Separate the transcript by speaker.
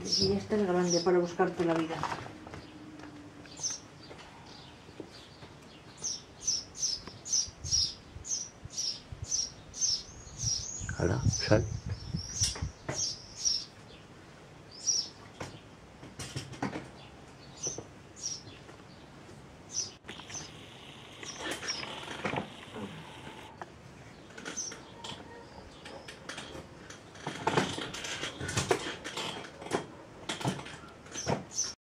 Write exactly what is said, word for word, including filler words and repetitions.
Speaker 1: grande, y esta es grande para buscarte la vida.
Speaker 2: Ahora, sal.